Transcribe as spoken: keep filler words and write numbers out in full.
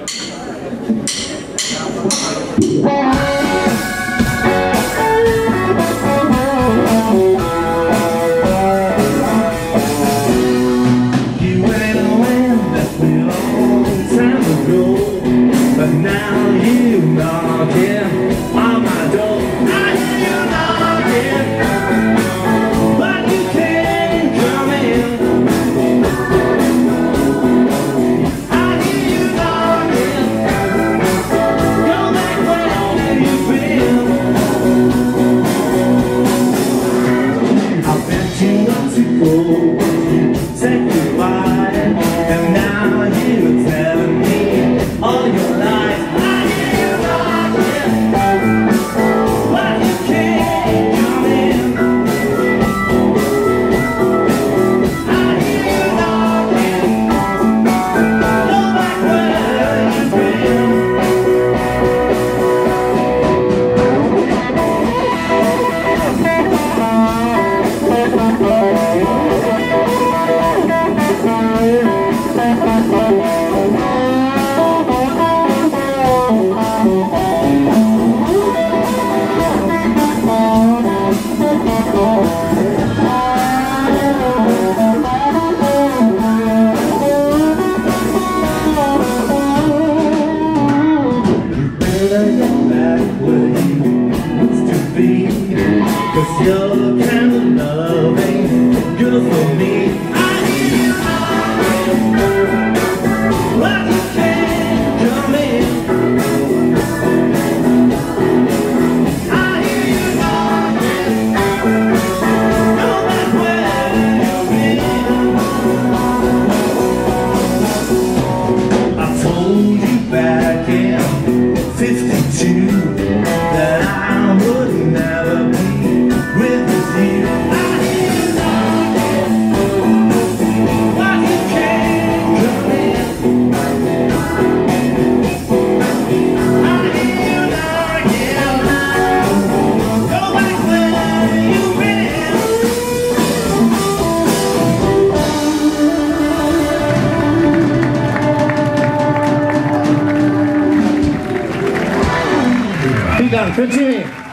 But now you knocking on my door. I hear you knocking, but you can't come in. I hear you knocking, go back where you've been. I've been too long to go, you said goodbye, and now you're telling me all your life. Cause your kind of love ain't good for me. I hear you knocking, but you can't come in. I hear you knocking, go back where you've been. I told you back in fifty-two that I would never be with you. I hear you knocking, but you can't come in. I hear you knocking, go back where you've been. Vielen Dank, für Jimmy.